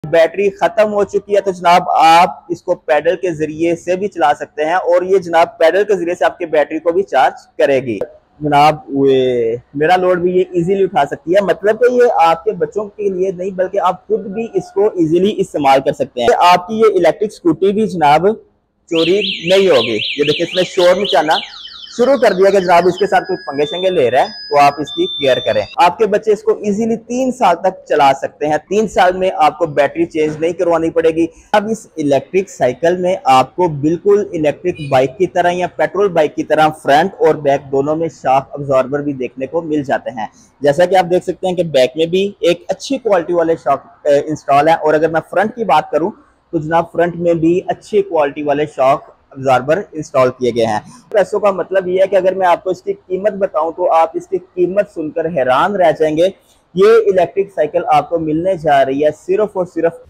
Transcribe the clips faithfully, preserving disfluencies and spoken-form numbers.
Battery खत्म हो चुकी है तो जनाब आप इसको पैडल के जरिए से भी चला सकते हैं और ये जनाब पैडल के जरिए से आपके बैटरी को भी चार्ज करेगी। जनाब वे मेरा लोड भी ये इजीली उठा सकती है, मतलब कि ये आपके बच्चों के लिए नहीं बल्कि आप खुद भी इसको इजीली इस्तेमाल कर सकते हैं। आपकी ये इलेक्ट्रिक स्कूटी भी जनाब चोरी नहीं होगी। ये देखिए इसने शोर मचाना शुरू कर दिया कि जनाब इसके साथ कोई पंगे शंगे ले रहा है तो आप इसकी केयर करें। आपके बच्चे इसको इजीली तीन साल तक चला सकते हैं। तीन साल में आपको बैटरी चेंज नहीं करवानी पड़ेगी। अब इस इलेक्ट्रिक साइकिल में आपको बिल्कुल इलेक्ट्रिक बाइक की तरह या पेट्रोल बाइक की तरह फ्रंट और बैक दोनों में शॉक अब्जॉर्बर भी देखने को मिल जाते हैं। जैसा कि आप देख सकते हैं कि बैक में भी एक अच्छी क्वालिटी वाले शॉक इंस्टॉल है और अगर मैं फ्रंट की बात करूं तो जनाब फ्रंट में भी अच्छी क्वालिटी वाले शॉक अब्जॉर्बर इंस्टॉल किए गए हैं। पैसों का मतलब ये है कि अगर मैं आपको इसकी कीमत बताऊं तो आप इसकी कीमत सुनकर हैरान रह जाएंगे। ये इलेक्ट्रिक साइकिल आपको मिलने जा रही है सिर्फ और सिर्फ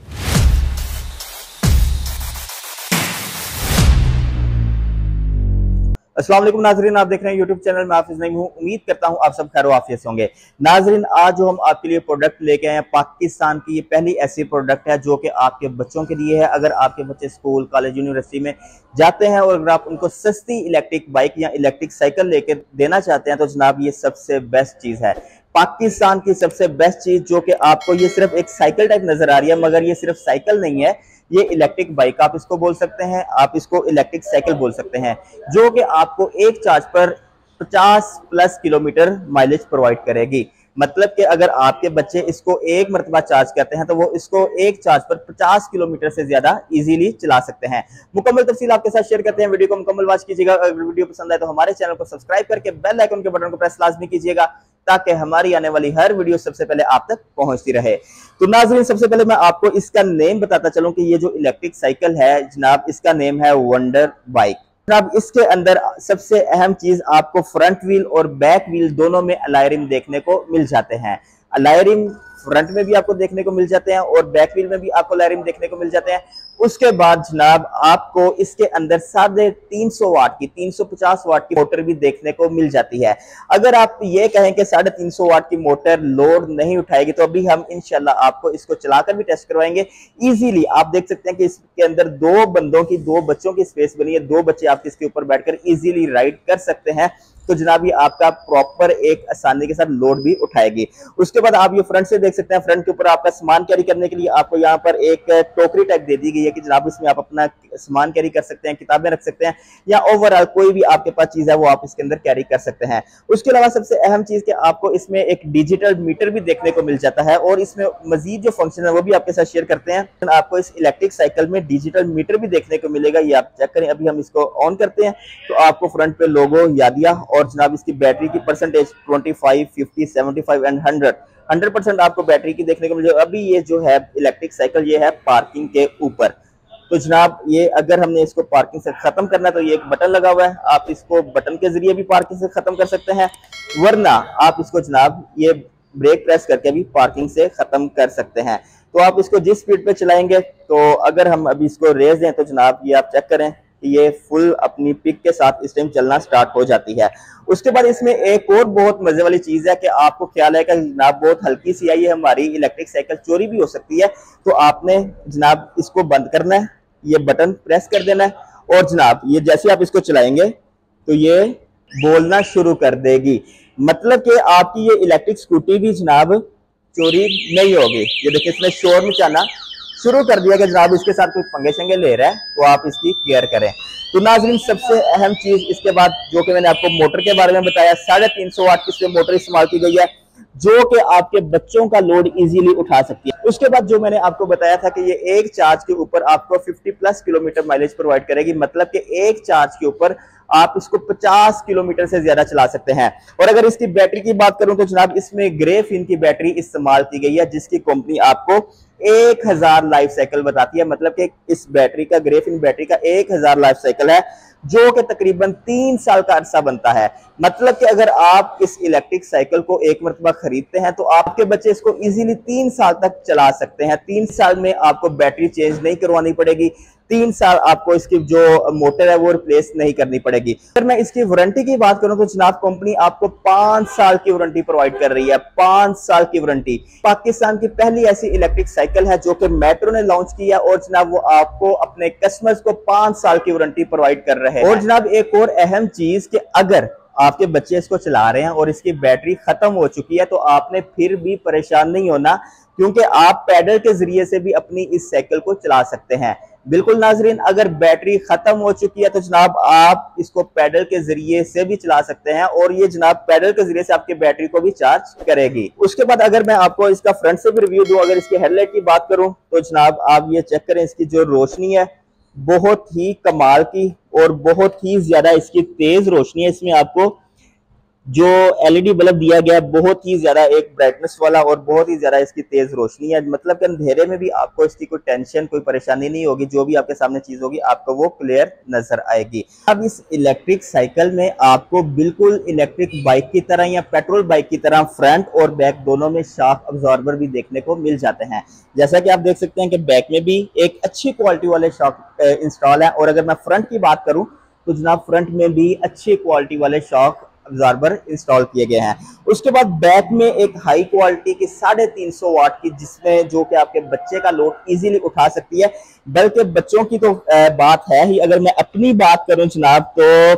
अस्सलाम वालेकुम नाजरीन, आप देख रहे हैं यूट्यूब चैनल में हाफिज नईम हूं। उम्मीद करता हूं आप सब खैर आफियत से होंगे। नाजरीन, आज जो हम आपके लिए प्रोडक्ट लेके आए हैं पाकिस्तान की ये पहली ऐसी प्रोडक्ट है जो कि आपके बच्चों के लिए है। अगर आपके बच्चे स्कूल कॉलेज यूनिवर्सिटी में जाते हैं और अगर आप उनको सस्ती इलेक्ट्रिक बाइक या इलेक्ट्रिक साइकिल लेके देना चाहते हैं तो जनाब ये सबसे बेस्ट चीज़ है। पाकिस्तान की सबसे बेस्ट चीज़ जो कि आपको ये सिर्फ एक साइकिल टाइप नजर आ रही है मगर ये सिर्फ साइकिल नहीं है, ये इलेक्ट्रिक बाइक आप इसको बोल सकते हैं, आप इसको इलेक्ट्रिक साइकिल बोल सकते हैं, जो कि आपको एक चार्ज पर पचास प्लस किलोमीटर माइलेज प्रोवाइड करेगी। मतलब कि अगर आपके बच्चे इसको एक मरतबा चार्ज करते हैं तो वो इसको एक चार्ज पर पचास किलोमीटर से ज्यादा इजीली चला सकते हैं। मुकम्मल तफसील आपके साथ शेयर करते हैं, वीडियो को मुकम्मल वॉच कीजिएगा। अगर वीडियो पसंद आए तो हमारे चैनल को सब्सक्राइब करके बेल आइकन के बटन को प्रेस लाजमी कीजिएगा ताकि हमारी आने वाली हर वीडियो सबसे पहले आप तक पहुंचती रहे। तो नाज़रीन, सबसे पहले मैं आपको इसका नेम बताता चलूं कि ये जो इलेक्ट्रिक साइकिल है जनाब इसका नेम है वंडर बाइक। जनाब इसके अंदर सबसे अहम चीज आपको फ्रंट व्हील और बैक व्हील दोनों में अलॉय रिम देखने को मिल जाते हैं। अलॉय रिम फ्रंट में भी आपको देखने को मिल जाते हैं और बैक व्हील में भी आपको अलॉय रिम देखने को मिल जाते हैं। उसके बाद जनाब आपको इसके अंदर साढ़े तीन सौ वाट की तीन सौ पचास वाट की मोटर भी देखने को मिल जाती है। अगर आप ये कहें कि साढ़े तीन सौ वाट की मोटर लोड नहीं उठाएगी तो अभी हम इंशाल्लाह आपको इसको चलाकर भी टेस्ट करवाएंगे इजीली। आप देख सकते हैं कि इसके अंदर दो बंदों की दो बच्चों की स्पेस बनी है, दो बच्चे आप इसके ऊपर बैठकर इजीली राइड कर सकते हैं। तो जनाब ये आपका प्रॉपर एक आसानी के साथ लोड भी उठाएगी। उसके बाद आप ये फ्रंट से देख सकते हैं, फ्रंट के ऊपर आपका सामान कैरी करने के लिए आपको यहाँ पर एक टोकरी टाइप दे दी गई है कि जनाब इसमें आप अपना सामान कैरी कर सकते हैं, किताबें रख सकते हैं या ओवरऑल कोई भी आपके पास चीज है वो आप इसके अंदर कैरी कर सकते हैं। उसके अलावा सबसे अहम चीज कि आपको इसमें एक डिजिटल मीटर भी देखने को मिल जाता है और इसमें मजीद जो फंक्शन है वो भी आपके साथ शेयर करते हैं। आपको इस इलेक्ट्रिक साइकिल में डिजिटल मीटर भी देखने को मिलेगा, ये आप चेक करें। अभी हम इसको ऑन करते हैं तो आपको फ्रंट पे लोगो यादिया और जनाब इसकी बैटरी की परसेंटेज पच्चीस, पचास, पचहत्तर एंड सौ हंड्रेड परसेंट आपको बैटरी की देखने को मिल जाएगी। अभी ये जो है इलेक्ट्रिक साइकिल ये है पार्किंग के ऊपर। तो जनाब ये अगर हमने इसको पार्किंग से खत्म करना है तो ये एक बटन लगा हुआ है, आप इसको बटन के जरिए भी पार्किंग से खत्म कर सकते हैं, वरना आप इसको जनाब ये ब्रेक प्रेस करके भी पार्किंग से खत्म कर सकते हैं। तो आप इसको जिस स्पीड पे चलाएंगे तो अगर हम अभी इसको रेस दें तो जनाब ये आप चेक करें ये फुल अपनी पिक के साथ इस टाइम चलना स्टार्ट हो जाती है। उसके बाद इसमें एक और बहुत मजे वाली चीज है कि आपको ख्याल है कि जनाब बहुत हल्की सी आई है हमारी इलेक्ट्रिक साइकिल चोरी भी हो सकती है, तो आपने जनाब इसको बंद करना है, ये बटन प्रेस कर देना है और जनाब ये जैसे आप इसको चलाएंगे तो ये बोलना शुरू कर देगी। मतलब कि आपकी ये इलेक्ट्रिक स्कूटी भी जनाब चोरी नहीं होगी। ये देखिए इसने शोर मचाना शुरू कर दिया कि जनाब इसके साथ कोई पंगे शंगे ले रहा है तो आप इसकी केयर करें। तो नाजरीन सबसे अहम चीज इसके बाद जो कि मैंने आपको मोटर के बारे में बताया, साढ़े तीन सौ वाट की मोटर इस्तेमाल की गई है जो कि आपके बच्चों का लोड इजीली उठा सकती है। उसके बाद जो मैंने आपको बताया था कि ये एक चार्ज के ऊपर आपको पचास प्लस किलोमीटर माइलेज प्रोवाइड करेगी, मतलब कि एक चार्ज के ऊपर आप इसको पचास किलोमीटर से ज्यादा चला सकते हैं। और अगर इसकी बैटरी की बात करूं तो जनाब इसमें ग्रेफिन की बैटरी इस्तेमाल की गई है जिसकी कंपनी आपको एक हजार लाइफ साइकिल बताती है। मतलब कि इस बैटरी का ग्रेफिन बैटरी का एक हजार लाइफ साइकिल है जो कि तकरीबन तीन साल का अरसा बनता है। मतलब कि अगर आप इस इलेक्ट्रिक साइकिल को एक मरतबा खरीदते हैं तो आपके बच्चे इसको इजीली तीन साल तक चला सकते हैं। तीन साल में आपको बैटरी चेंज नहीं करवानी पड़ेगी, तीन साल आपको इसकी जो मोटर है वो रिप्लेस नहीं करनी पड़ेगी। अगर मैं इसकी वारंटी की बात करूं तो जनाब कंपनी आपको पांच साल की वारंटी प्रोवाइड कर रही है। पांच साल की वारंटी। पाकिस्तान की पहली ऐसी इलेक्ट्रिक साइकिल साइकिल है जो कि मेट्रो ने लॉन्च किया और जनाब वो आपको अपने कस्टमर्स को पांच साल की वारंटी प्रोवाइड कर रहे हैं। और जनाब एक और अहम चीज कि अगर आपके बच्चे इसको चला रहे हैं और इसकी बैटरी खत्म हो चुकी है तो आपने फिर भी परेशान नहीं होना, क्योंकि आप पैडल के जरिए से भी अपनी इस साइकिल को चला सकते हैं। बिल्कुल नाजरीन, अगर बैटरी खत्म हो चुकी है तो जनाब आप इसको पैडल के जरिए से भी चला सकते हैं और ये जनाब पैडल के जरिए से आपकी बैटरी को भी चार्ज करेगी। उसके बाद अगर मैं आपको इसका फ्रंट से भी रिव्यू दूं, अगर इसके हेडलाइट की बात करूं तो जनाब आप ये चेक करें, इसकी जो रोशनी है बहुत ही कमाल की और बहुत ही ज्यादा इसकी तेज रोशनी है। इसमें आपको जो एलईडी बल्ब दिया गया है बहुत ही ज्यादा एक ब्राइटनेस वाला और बहुत ही ज्यादा इसकी तेज रोशनी है, मतलब कि अंधेरे में भी आपको इसकी कोई टेंशन कोई परेशानी नहीं होगी, जो भी आपके सामने चीज होगी आपको वो क्लियर नजर आएगी। अब इस इलेक्ट्रिक साइकिल में आपको बिल्कुल इलेक्ट्रिक बाइक की तरह या पेट्रोल बाइक की तरह फ्रंट और बैक दोनों में शॉक अब्जॉर्बर भी देखने को मिल जाते हैं। जैसा कि आप देख सकते हैं कि बैक में भी एक अच्छी क्वालिटी वाले शॉक इंस्टॉल है और अगर मैं फ्रंट की बात करूं तो जनाब फ्रंट में भी अच्छी क्वालिटी वाले शॉक अब्जॉर्बर इंस्टॉल किए गए हैं। उसके बाद बैक में एक हाई क्वालिटी की साढ़े तीन सौ वाट की, जिसमें जो कि आपके बच्चे का लोड इजीली उठा सकती है। बल्कि बच्चों की तो बात है ही, अगर मैं अपनी बात करूं जनाब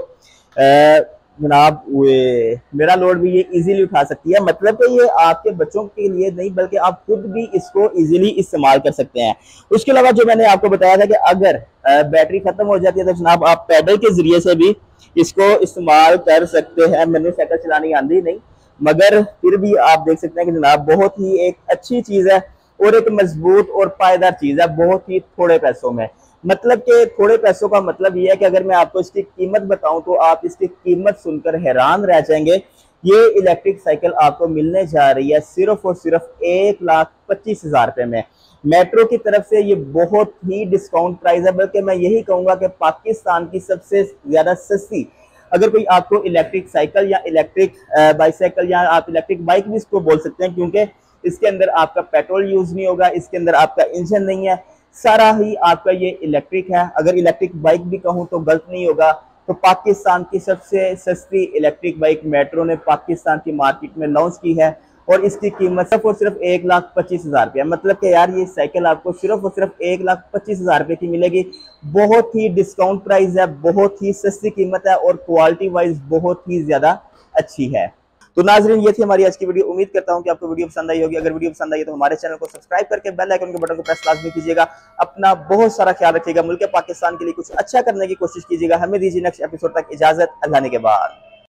तो जनाब मेरा लोड भी ये इजीली उठा सकती है। मतलब कि ये आपके बच्चों के लिए नहीं बल्कि आप खुद भी इसको इजीली इस्तेमाल कर सकते हैं। उसके अलावा जो मैंने आपको बताया था कि अगर बैटरी खत्म हो जाती है तो जनाब आप पैडल के जरिए से भी इसको इस्तेमाल कर सकते हैं। मैंने साइकिल चलानी आंदी नहीं, मगर फिर भी आप देख सकते हैं कि जनाब बहुत ही एक अच्छी चीज है और एक मजबूत और पायदार चीज है बहुत ही थोड़े पैसों में। मतलब कि थोड़े पैसों का मतलब ये है कि अगर मैं आपको इसकी कीमत बताऊं तो आप इसकी कीमत सुनकर हैरान रह जाएंगे। ये इलेक्ट्रिक साइकिल आपको मिलने जा रही है सिर्फ और सिर्फ एक लाख पच्चीस हजार रुपए में। मेट्रो की तरफ से ये बहुत ही डिस्काउंट प्राइस है, बल्कि मैं यही कहूंगा कि पाकिस्तान की सबसे ज्यादा सस्ती, अगर कोई आपको इलेक्ट्रिक साइकिल या इलेक्ट्रिक बाइसाइकिल या आप इलेक्ट्रिक बाइक भी इसको बोल सकते हैं, क्योंकि इसके अंदर आपका पेट्रोल यूज नहीं होगा, इसके अंदर आपका इंजन नहीं है, सारा ही आपका ये इलेक्ट्रिक है। अगर इलेक्ट्रिक बाइक भी कहूं तो गलत नहीं होगा। तो पाकिस्तान की सबसे सस्ती इलेक्ट्रिक बाइक मेट्रो ने पाकिस्तान की मार्केट में लॉन्च की है और इसकी कीमत सिर्फ और सिर्फ एक लाख पच्चीस हजार रुपया। मतलब कि यार ये साइकिल आपको सिर्फ और सिर्फ एक लाख पच्चीस हजार रुपये की मिलेगी। बहुत ही डिस्काउंट प्राइस है, बहुत ही सस्ती कीमत है और क्वालिटी वाइज बहुत ही ज्यादा अच्छी है। तो नाजरीन ये थी हमारी आज की वीडियो। उम्मीद करता हूं कि आपको वीडियो पसंद आई होगी। अगर वीडियो पसंद आई तो हमारे चैनल को सब्सक्राइब करके बेल आइकन के बटन को प्रेस लाजमी कीजिएगा। अपना बहुत सारा ख्याल रखिएगा। मुल्क पाकिस्तान के लिए कुछ अच्छा करने की कोशिश कीजिएगा। हमें दीजिए नेक्स्ट एपिसोड तक इजाजत। अल्लाह ने के बाद।